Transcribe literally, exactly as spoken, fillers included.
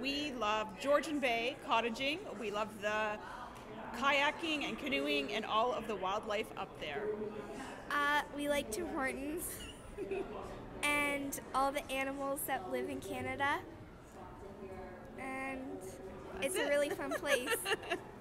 we love Georgian Bay cottaging. We love the kayaking and canoeing and all of the wildlife up there. Uh, we like Tim Hortons and all the animals that live in Canada. And it's it. a really fun place.